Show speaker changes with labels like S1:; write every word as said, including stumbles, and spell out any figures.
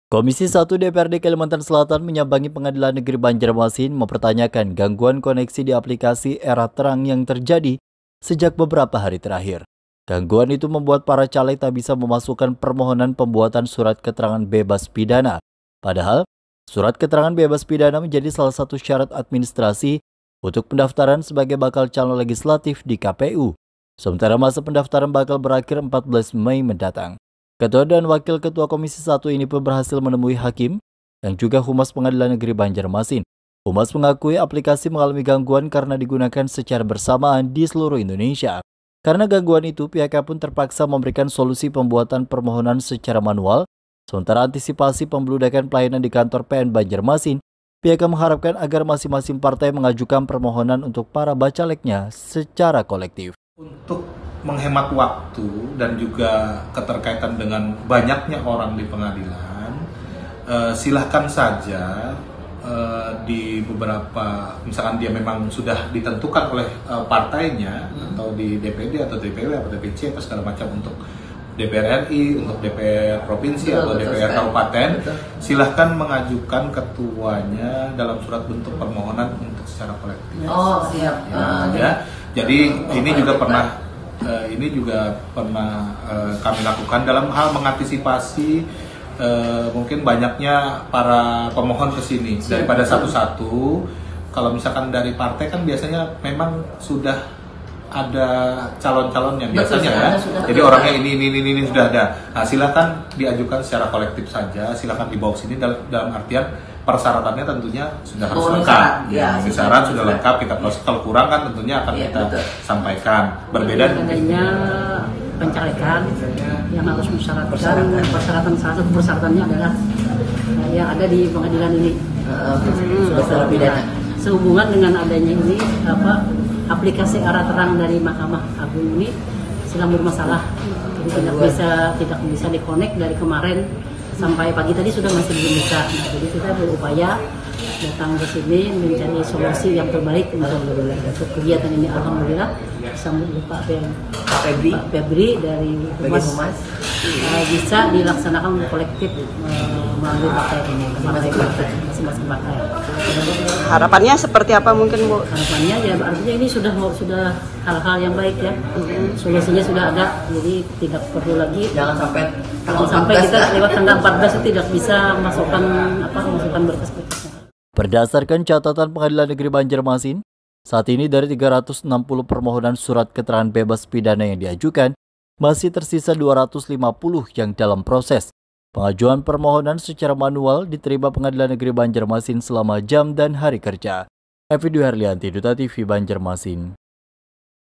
S1: Komisi satu D P R D Kalimantan Selatan menyambangi Pengadilan Negeri Banjarmasin mempertanyakan gangguan koneksi di aplikasi Era Terang yang terjadi sejak beberapa hari terakhir. Gangguan itu membuat para caleg tak bisa memasukkan permohonan pembuatan surat keterangan bebas pidana. Padahal, surat keterangan bebas pidana menjadi salah satu syarat administrasi untuk pendaftaran sebagai bakal calon legislatif di K P U. Sementara masa pendaftaran bakal berakhir empat belas Mei mendatang. Ketua dan Wakil Ketua Komisi satu ini pun berhasil menemui hakim yang juga Humas Pengadilan Negeri Banjarmasin. Humas mengakui aplikasi mengalami gangguan karena digunakan secara bersamaan di seluruh Indonesia. Karena gangguan itu, pihaknya pun terpaksa memberikan solusi pembuatan permohonan secara manual. Sementara antisipasi pembludakan pelayanan di kantor P N Banjarmasin, pihaknya mengharapkan agar masing-masing partai mengajukan permohonan untuk para bacaleknya secara kolektif.
S2: Untuk menghemat waktu dan juga keterkaitan dengan banyaknya orang di pengadilan, eh, silahkan saja eh, di beberapa, misalkan dia memang sudah ditentukan oleh eh, partainya hmm. atau di D P D atau D P W atau D P C atau segala macam untuk D P R R I, untuk D P R provinsi betul, atau D P R kabupaten, silahkan mengajukan ketuanya dalam surat bentuk permohonan untuk secara kolektif.
S3: Oh siap.
S2: Ya, uh, ya. Jadi oh, ini juga pernah uh, ini juga pernah uh, kami lakukan dalam hal mengantisipasi uh, mungkin banyaknya para pemohon ke sini daripada satu-satu. Kalau misalkan dari partai kan biasanya memang sudah ada calon-calonnya biasanya ya. Jadi orangnya ini ini ini, ini sudah ada. Nah, silakan diajukan secara kolektif saja. Silakan dibawa ke sini dalam, dalam artian persyaratannya tentunya sudah harus oh, lengkap. Ya, ya syarat sudah lengkap, kita proses. Kalau kurang kan tentunya akan ya, kita betul. sampaikan. Berbeda
S3: adanya pencalekan yang harus mensyaratkan persyaratan, persyaratan salah satu persyaratannya adalah yang ada di pengadilan ini. Uh, hmm, pidana. Sehubungan dengan adanya ini apa aplikasi Era Terang dari Mahkamah Agung ini sedang bermasalah. Jadi tidak bisa tidak bisa dikonek dari kemarin sampai pagi tadi sudah masih belum bisa. Nah, jadi kita berupaya datang ke sini mencari solusi yang terbaik untuk kegiatan ini. Alhamdulillah sambut Pak Febri, Pak Febri dari Humas uh, bisa dilaksanakan kolektif uh, melalui partai ini, masing-masing partai.
S4: Harapannya seperti apa mungkin Bu?
S3: Harapannya ya artinya ini sudah sudah hal-hal yang baik ya. Mm-hmm. Solusinya sudah ada, jadi tidak perlu lagi. Jangan sampai jangan sampai kita lewat tanggal empat belas itu tidak bisa masukkan apa masukkan berkas-berkasnya.
S1: Berdasarkan catatan Pengadilan Negeri Banjarmasin, saat ini dari tiga ratus enam puluh permohonan surat keterangan bebas pidana yang diajukan, masih tersisa dua ratus lima puluh yang dalam proses. Pengajuan permohonan secara manual diterima Pengadilan Negeri Banjarmasin selama jam dan hari kerja. Evi Dwi Harlianti, Duta T V Banjarmasin.